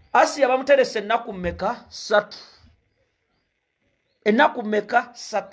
Asia bamuterese ennaku mmeka 3. Ennaku mmeka 3.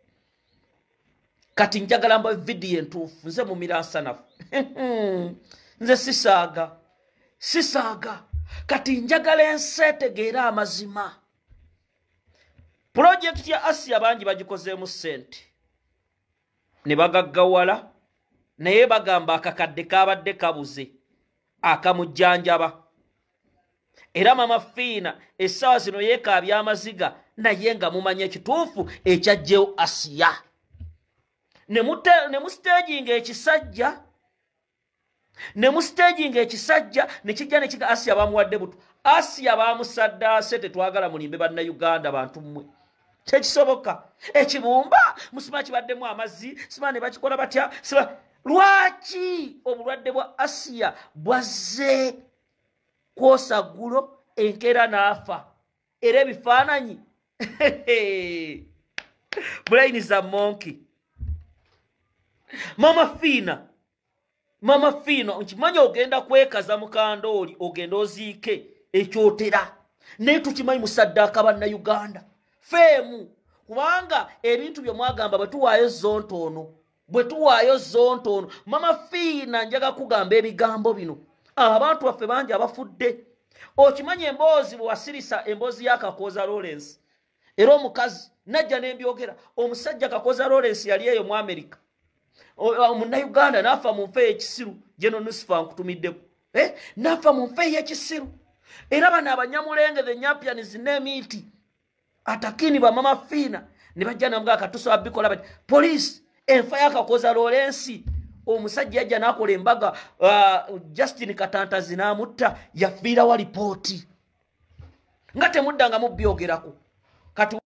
Kati njagala mba video entuufu nze mumira nsanafu. Nze sisaaga. Kati njagala enseetegeera amazima. Project ya Asia bangi bagikozeemu ssente. Ne bagaggawala naye bagamba akakadde kabadde kabuze akamujjanjaba. Era mama fina essaawa zino yeekaabya Amaziga naye nga mumanya ekituufu ekyajjewo Asia. Ne mustaging ekisajja ne kijja ne kiga Asia bamuwadde butu. Asia bamusaddaase tetwagala mulimbe bannayuganda bantu mmwe. Tekisoboka. Ekibumba musima kibaddemu amazzi sima ne bakikola batya sima. Lwaki obulwadde bwa Asia bwazze kwosa ggulo enkeera n'afa era ebifaananyi brain za monkey. Mama fina nkimanyi ogenda kwekaza mukandooli ogenda oziike ekyotera naye tukimanyi musaddaaka bannayuganda feemu kubanga ebintu bye mwagamba bwe tuwaayo zontono mama fina njaga kugamba ebigambo bino abantu baffe bangi abafudde. Okimanyi emboozi bwe wasirisa emboozi ya Kakoza Lawrence era omukazi najja n'embyogera omusajja Kakoza Lawrence yali eyo mu America Munnayuganda n'afa mu nfa ey'ekisiru Jeno Nusifa nkutumiddeko n'afa mu nfa ey'ekisiru era bano abanyamulenge the Nyapyans n'emiiti atakini ba mama fina ne bajja namuga akatuso abikola bati police enfa ya Kakoza Lawrence omusajja yajja n'akola embaga Justin Katantazi n'amutta yafiira wa lipooti nga temuddanga mubyogerako